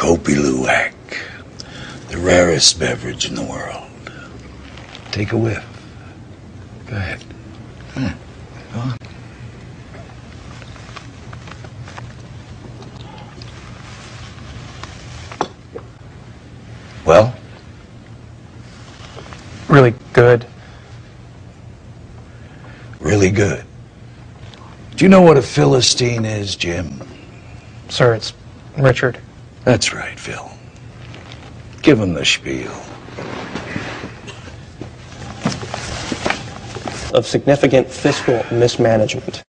Kopi Luwak, the rarest beverage in the world. Take a whiff. Go ahead. Go on. Well? Really good. Really good. Do you know what a Philistine is, Jim? Sir, it's Richard. That's right, Phil. Give him the spiel. Of significant fiscal mismanagement.